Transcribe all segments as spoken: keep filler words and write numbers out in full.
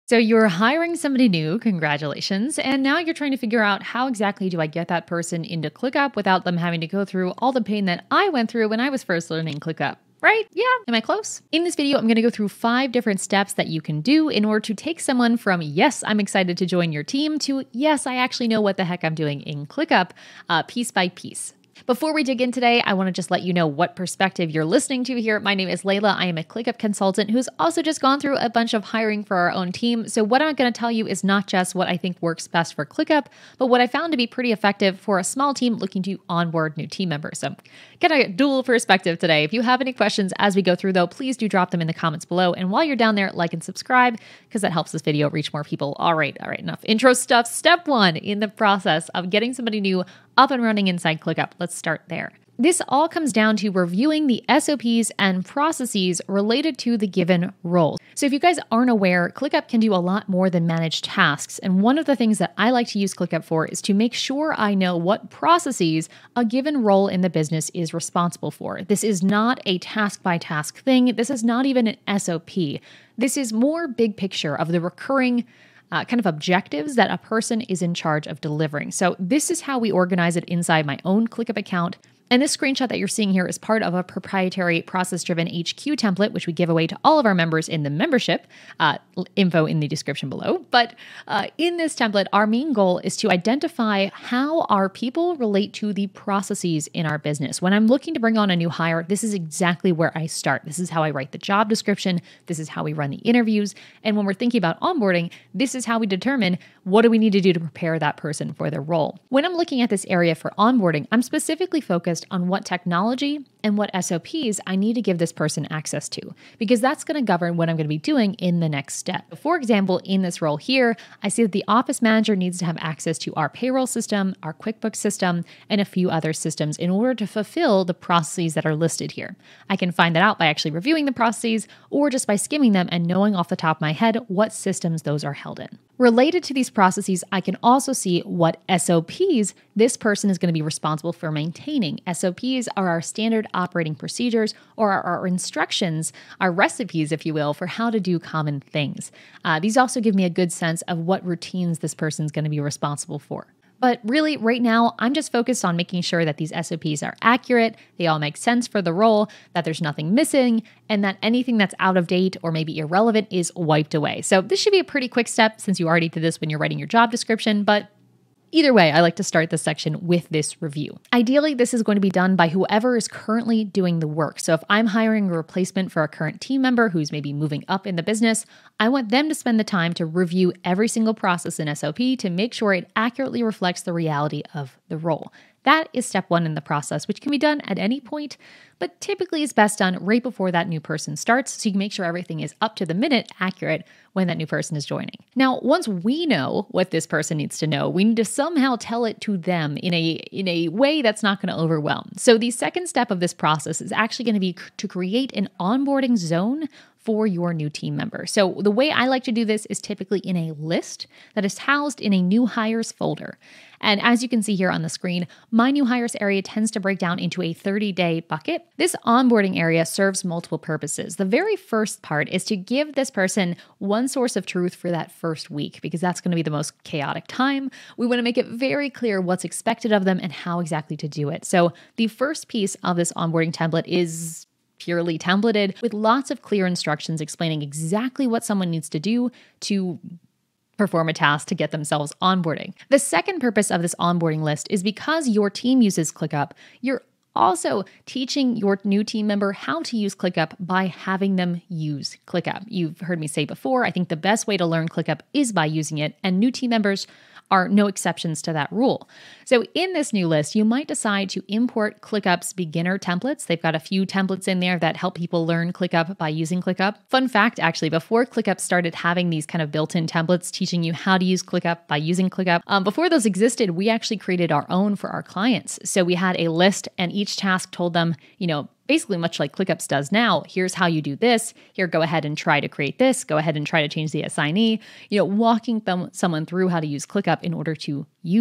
So you're hiring somebody new, congratulations, and now you're trying to figure out how exactly do I get that person into ClickUp without them having to go through all the pain that I went through when I was first learning ClickUp. Right? Yeah. Am I close? In this video, I'm going to go through five different steps that you can do in order to take someone from, yes, I'm excited to join your team, to, yes, I actually know what the heck I'm doing in ClickUp, uh, piece by piece. Before we dig in today, I want to just let you know what perspective you're listening to here. My name is Layla. I am a ClickUp consultant who's also just gone through a bunch of hiring for our own team. So what I'm going to tell you is not just what I think works best for ClickUp, but what I found to be pretty effective for a small team looking to onboard new team members. So get a dual perspective today. If you have any questions as we go through, though, please do drop them in the comments below. And while you're down there, like and subscribe because that helps this video reach more people. All right, all right, enough intro stuff. Step one in the process of getting somebody new up and running inside ClickUp. Let's start there. This all comes down to reviewing the S O Ps and processes related to the given role. So if you guys aren't aware, ClickUp can do a lot more than manage tasks. And one of the things that I like to use ClickUp for is to make sure I know what processes a given role in the business is responsible for. This is not a task by task thing. This is not even an S O P. This is more big picture of the recurring Uh, kind of objectives that a person is in charge of delivering. So this is how we organize it inside my own ClickUp account. And this screenshot that you're seeing here is part of a proprietary process-driven H Q template, which we give away to all of our members in the membership, uh, info in the description below. But uh, in this template, our main goal is to identify how our people relate to the processes in our business. When I'm looking to bring on a new hire, this is exactly where I start. This is how I write the job description. This is how we run the interviews. And when we're thinking about onboarding, this is how we determine what do we need to do to prepare that person for their role. When I'm looking at this area for onboarding, I'm specifically focused on what technology and what S O Ps I need to give this person access to, because that's going to govern what I'm going to be doing in the next step. For example, in this role here, I see that the office manager needs to have access to our payroll system, our QuickBooks system, and a few other systems in order to fulfill the processes that are listed here. I can find that out by actually reviewing the processes or just by skimming them and knowing off the top of my head what systems those are held in. Related to these processes, I can also see what S O Ps this person is going to be responsible for maintaining. S O Ps are our standard operating procedures, or our, our instructions, our recipes, if you will, for how to do common things. Uh, these also give me a good sense of what routines this person's going to be responsible for. But really, right now, I'm just focused on making sure that these S O Ps are accurate, they all make sense for the role, that there's nothing missing, and that anything that's out of date or maybe irrelevant is wiped away. So this should be a pretty quick step since you already did this when you're writing your job description, but either way, I like to start this section with this review. Ideally, this is going to be done by whoever is currently doing the work. So if I'm hiring a replacement for a current team member who's maybe moving up in the business, I want them to spend the time to review every single process in S O P to make sure it accurately reflects the reality of the role. That is step one in the process, which can be done at any point, but typically is best done right before that new person starts, so you can make sure everything is up to the minute accurate when that new person is joining. Now, once we know what this person needs to know, we need to somehow tell it to them in a, in a way that's not going to overwhelm. So the second step of this process is actually going to be to create an onboarding zone for your new team member. So the way I like to do this is typically in a list that is housed in a new hires folder. And as you can see here on the screen, my new hires area tends to break down into a thirty day bucket. This onboarding area serves multiple purposes. The very first part is to give this person one source of truth for that first week, because that's going to be the most chaotic time. We want to make it very clear what's expected of them and how exactly to do it. So the first piece of this onboarding template is purely templated with lots of clear instructions explaining exactly what someone needs to do to perform a task to get themselves onboarding. The second purpose of this onboarding list is because your team uses ClickUp, you're also teaching your new team member how to use ClickUp by having them use ClickUp. You've heard me say before, I think the best way to learn ClickUp is by using it, and new team members are no exceptions to that rule. So in this new list, you might decide to import ClickUp's beginner templates. They've got a few templates in there that help people learn ClickUp by using ClickUp. Fun fact, actually, before ClickUp started having these kind of built-in templates teaching you how to use ClickUp by using ClickUp, um, before those existed, we actually created our own for our clients. So we had a list, and each task told them, you know, basically much like ClickUp does now, here's how you do this, here, go ahead and try to create this, go ahead and try to change the assignee, you know, walking them, someone through how to use ClickUp in order to use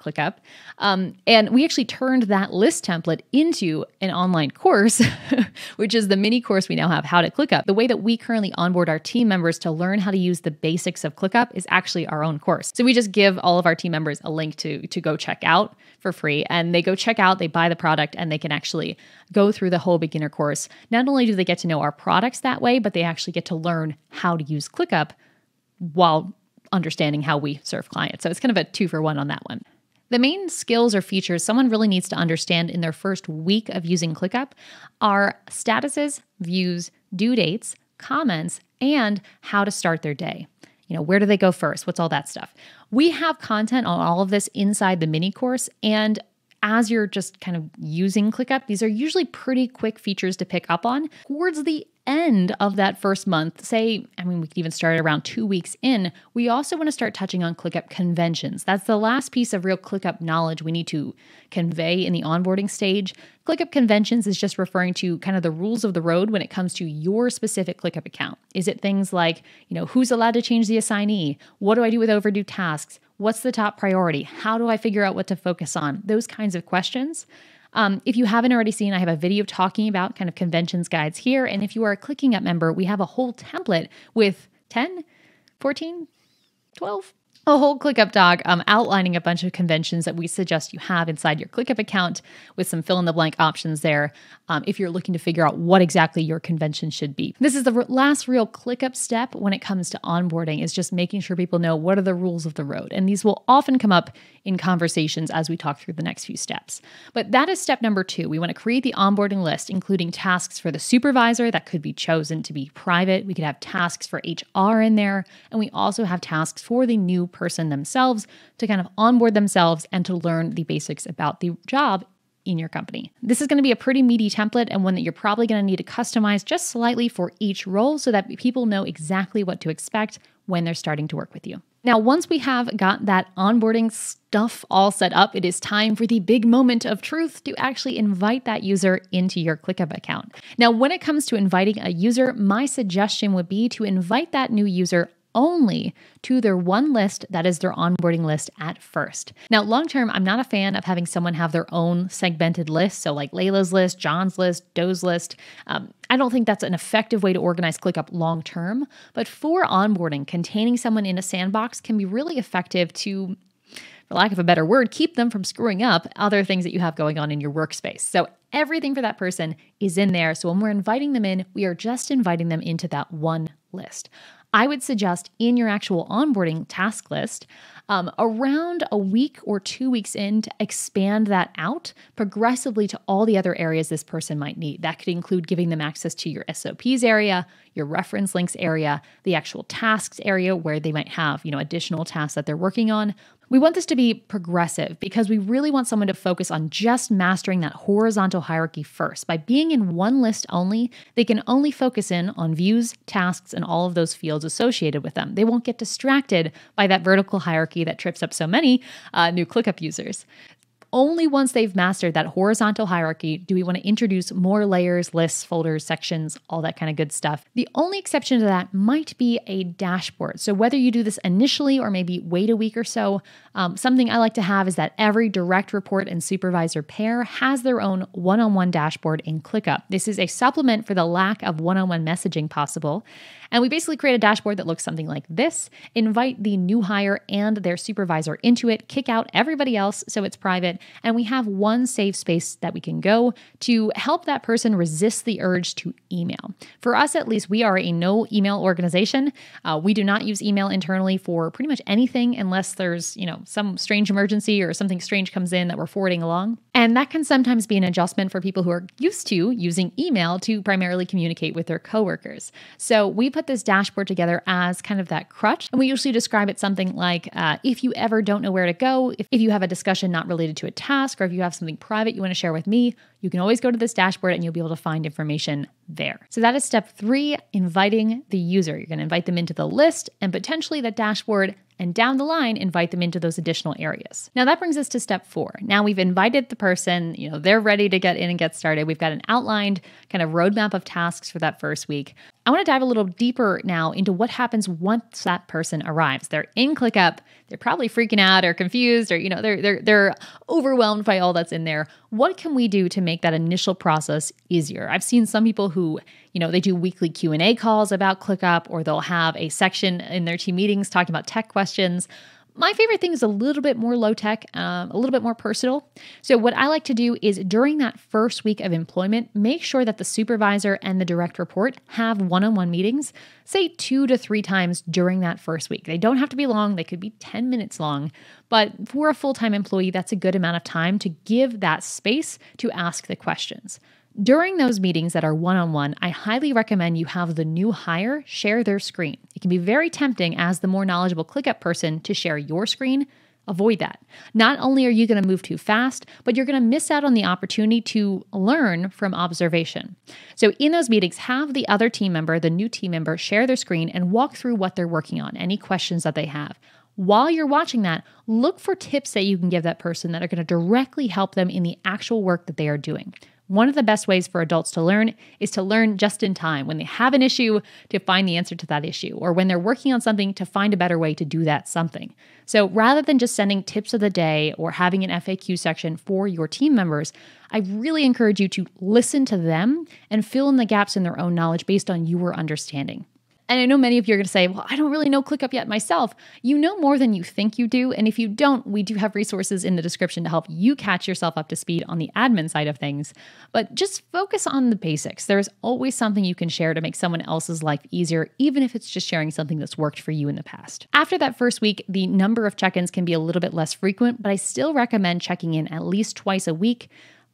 ClickUp. Um, and we actually turned that list template into an online course, which is the mini course we now have, How to ClickUp. The way that we currently onboard our team members to learn how to use the basics of ClickUp is actually our own course. So we just give all of our team members a link to, to go check out for free. And they go check out, they buy the product, and they can actually go through the whole beginner course. Not only do they get to know our products that way, but they actually get to learn how to use ClickUp while understanding how we serve clients. So it's kind of a two for one on that one. The main skills or features someone really needs to understand in their first week of using ClickUp are statuses, views, due dates, comments, and how to start their day. You know, where do they go first? What's all that stuff? We have content on all of this inside the mini course, and as you're just kind of using ClickUp, these are usually pretty quick features to pick up on. Towards the end of that first month, say, I mean, we could even start around two weeks in, we also want to start touching on ClickUp conventions. That's the last piece of real ClickUp knowledge we need to convey in the onboarding stage. ClickUp conventions is just referring to kind of the rules of the road when it comes to your specific ClickUp account. Is it things like, you know, who's allowed to change the assignee? What do I do with overdue tasks? What's the top priority? How do I figure out what to focus on? Those kinds of questions. Um, if you haven't already seen, I have a video talking about kind of conventions guides here. And if you are a ClickUp member, we have a whole template with ten, fourteen, twelve, a whole ClickUp doc um, outlining a bunch of conventions that we suggest you have inside your ClickUp account with some fill-in-the-blank options there um, if you're looking to figure out what exactly your convention should be. This is the r- last real ClickUp step when it comes to onboarding, is just making sure people know what are the rules of the road. And these will often come up in conversations as we talk through the next few steps. But that is step number two. We want to create the onboarding list, including tasks for the supervisor that could be chosen to be private. We could have tasks for H R in there. And we also have tasks for the new person themselves to kind of onboard themselves and to learn the basics about the job in your company. This is going to be a pretty meaty template, and one that you're probably going to need to customize just slightly for each role so that people know exactly what to expect when they're starting to work with you. Now, once we have got that onboarding stuff all set up, it is time for the big moment of truth to actually invite that user into your ClickUp account. Now, when it comes to inviting a user, my suggestion would be to invite that new user only to their one list that is their onboarding list at first. Now, long-term, I'm not a fan of having someone have their own segmented list. So like Layla's list, John's list, Doe's list. Um, I don't think that's an effective way to organize ClickUp long-term. But for onboarding, containing someone in a sandbox can be really effective to, for lack of a better word, keep them from screwing up other things that you have going on in your workspace. So everything for that person is in there. So when we're inviting them in, we are just inviting them into that one list. I would suggest in your actual onboarding task list, um, around a week or two weeks in, to expand that out progressively to all the other areas this person might need. That could include giving them access to your S O Ps area, your reference links area, the actual tasks area where they might have, you know, additional tasks that they're working on. We want this to be progressive because we really want someone to focus on just mastering that horizontal hierarchy first. By being in one list only, they can only focus in on views, tasks, and all of those fields associated with them. They won't get distracted by that vertical hierarchy that trips up so many uh, new ClickUp users. Only once they've mastered that horizontal hierarchy do we want to introduce more layers, lists, folders, sections, all that kind of good stuff. The only exception to that might be a dashboard. So whether you do this initially or maybe wait a week or so, um, something I like to have is that every direct report and supervisor pair has their own one-on-one dashboard in ClickUp. This is a supplement for the lack of one-on-one messaging possible. And we basically create a dashboard that looks something like this, invite the new hire and their supervisor into it, kick out everybody else so it's private, and we have one safe space that we can go to help that person resist the urge to email. For us, at least, we are a no email organization. Uh, we do not use email internally for pretty much anything unless there's, you know, some strange emergency or something strange comes in that we're forwarding along. And that can sometimes be an adjustment for people who are used to using email to primarily communicate with their coworkers. So we put this dashboard together as kind of that crutch. And we usually describe it something like, uh, if you ever don't know where to go, if, if you have a discussion not related to a task, or if you have something private you want to share with me, you can always go to this dashboard and you'll be able to find information there. So that is step three, inviting the user. You're going to invite them into the list and potentially the dashboard, and down the line, invite them into those additional areas. Now that brings us to step four. Now we've invited the person, you know, they're ready to get in and get started. We've got an outlined kind of roadmap of tasks for that first week. I want to dive a little deeper now into what happens once that person arrives. They're in ClickUp, they're probably freaking out or confused, or you know, they're they're they're overwhelmed by all that's in there. What can we do to make that initial process easier? I've seen some people who, you know, they do weekly Q and A calls about ClickUp, or they'll have a section in their team meetings talking about tech questions. My favorite thing is a little bit more low tech, um, a little bit more personal. So what I like to do is during that first week of employment, make sure that the supervisor and the direct report have one-on-one meetings, say two to three times during that first week. They don't have to be long. They could be ten minutes long. But for a full-time employee, that's a good amount of time to give that space to ask the questions. During those meetings that are one-on-one, I highly recommend you have the new hire share their screen. It can be very tempting as the more knowledgeable ClickUp person to share your screen. Avoid that. Not only are you going to move too fast, but you're going to miss out on the opportunity to learn from observation. So in those meetings, have the other team member, the new team member, share their screen and walk through what they're working on, any questions that they have. While you're watching that, look for tips that you can give that person that are going to directly help them in the actual work that they are doing. One of the best ways for adults to learn is to learn just in time, when they have an issue to find the answer to that issue, or when they're working on something to find a better way to do that something. So rather than just sending tips of the day or having an F A Q section for your team members, I really encourage you to listen to them and fill in the gaps in their own knowledge based on your understanding. And I know many of you are going to say, well, I don't really know ClickUp yet myself. You know more than you think you do. And if you don't, we do have resources in the description to help you catch yourself up to speed on the admin side of things. But just focus on the basics. There's always something you can share to make someone else's life easier, even if it's just sharing something that's worked for you in the past. After that first week, the number of check-ins can be a little bit less frequent, but I still recommend checking in at least twice a week.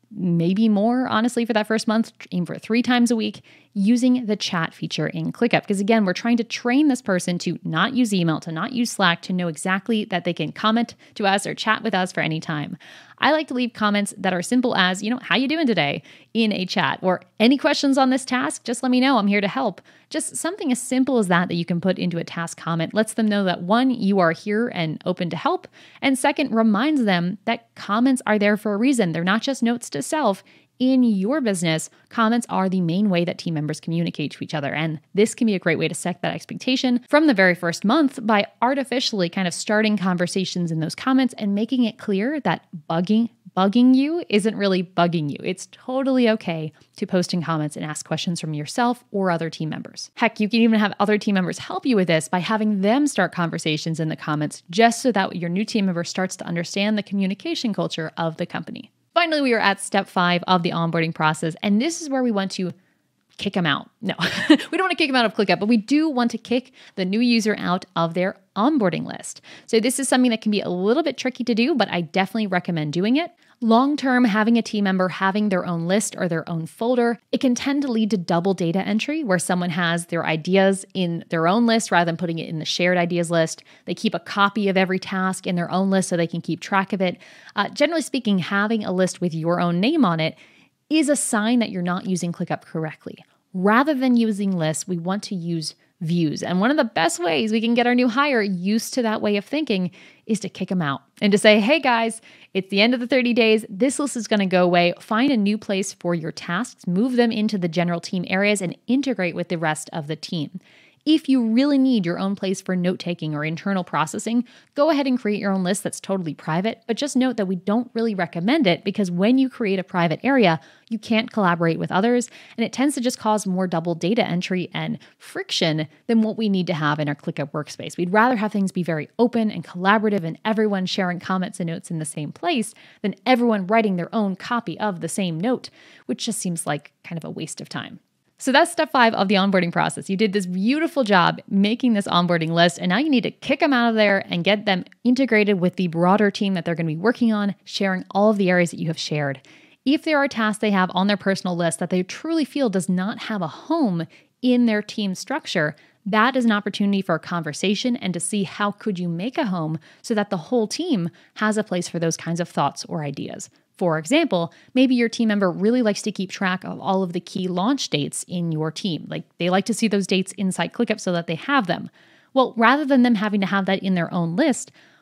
Maybe more, honestly, for that first month, aim for three times a week using the chat feature in ClickUp. Because again, we're trying to train this person to not use email, to not use Slack, to know exactly that they can comment to us or chat with us for any time. I like to leave comments that are simple as, you know, how you doing today in a chat, or any questions on this task, just let me know, I'm here to help. Just something as simple as that that you can put into a task comment lets them know that one, you are here and open to help, and second, reminds them that comments are there for a reason. They're not just notes to self. In your business, comments are the main way that team members communicate to each other. And this can be a great way to set that expectation from the very first month by artificially kind of starting conversations in those comments and making it clear that bugging bugging you isn't really bugging you. It's totally okay to post in comments and ask questions from yourself or other team members. Heck, you can even have other team members help you with this by having them start conversations in the comments, just so that your new team member starts to understand the communication culture of the company. Finally, we are at step five of the onboarding process, and this is where we want to kick them out. No, we don't want to kick them out of ClickUp, but we do want to kick the new user out of their onboarding list. So this is something that can be a little bit tricky to do, but I definitely recommend doing it. Long-term, having a team member having their own list or their own folder, it can tend to lead to double data entry where someone has their ideas in their own list rather than putting it in the shared ideas list. They keep a copy of every task in their own list so they can keep track of it. Uh, generally speaking, having a list with your own name on it is a sign that you're not using ClickUp correctly. Rather than using lists, we want to use views. And one of the best ways we can get our new hire used to that way of thinking is to kick them out and to say, hey guys, it's the end of the thirty days. This list is going to go away. Find a new place for your tasks, move them into the general team areas, and integrate with the rest of the team. If you really need your own place for note-taking or internal processing, go ahead and create your own list that's totally private, but just note that we don't really recommend it because when you create a private area, you can't collaborate with others, and it tends to just cause more double data entry and friction than what we need to have in our ClickUp Workspace. We'd rather have things be very open and collaborative and everyone sharing comments and notes in the same place than everyone writing their own copy of the same note, which just seems like kind of a waste of time. So that's step five of the onboarding process. You did this beautiful job making this onboarding list, and now you need to kick them out of there and get them integrated with the broader team that they're going to be working on, sharing all of the areas that you have shared. If there are tasks they have on their personal list that they truly feel does not have a home in their team structure, that is an opportunity for a conversation and to see how could you make a home so that the whole team has a place for those kinds of thoughts or ideas. For example, maybe your team member really likes to keep track of all of the key launch dates in your team. Like they like to see those dates inside ClickUp so that they have them. Well, rather than them having to have that in their own list,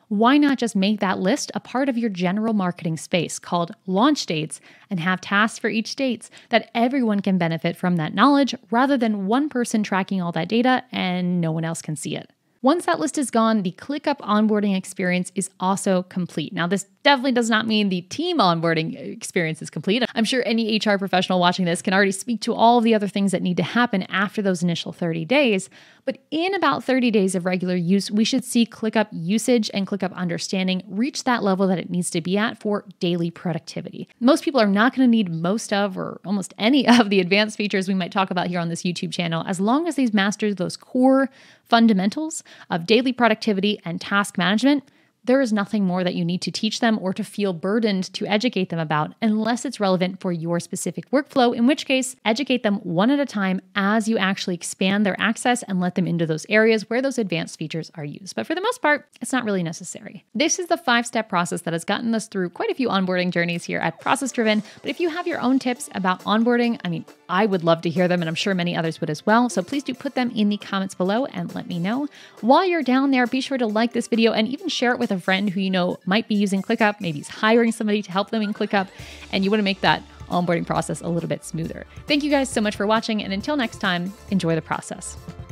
why not just make that list a part of your general marketing space called launch dates and have tasks for each dates that everyone can benefit from that knowledge rather than one person tracking all that data and no one else can see it. Once that list is gone, the ClickUp onboarding experience is also complete. Now, this definitely does not mean the team onboarding experience is complete. I'm sure any H R professional watching this can already speak to all of the other things that need to happen after those initial thirty days. But in about thirty days of regular use, we should see ClickUp usage and ClickUp understanding reach that level that it needs to be at for daily productivity. Most people are not going to need most of or almost any of the advanced features we might talk about here on this YouTube channel, as long as they've mastered those core fundamentals of daily productivity and task management. There is nothing more that you need to teach them or to feel burdened to educate them about unless it's relevant for your specific workflow, in which case, educate them one at a time as you actually expand their access and let them into those areas where those advanced features are used. But for the most part, it's not really necessary. This is the five-step process that has gotten us through quite a few onboarding journeys here at ProcessDriven. But if you have your own tips about onboarding, I mean, I would love to hear them, and I'm sure many others would as well. So please do put them in the comments below and let me know. While you're down there, be sure to like this video and even share it with a friend who you know might be using ClickUp, maybe he's hiring somebody to help them in ClickUp, and you want to make that onboarding process a little bit smoother. Thank you guys so much for watching, and until next time, enjoy the process.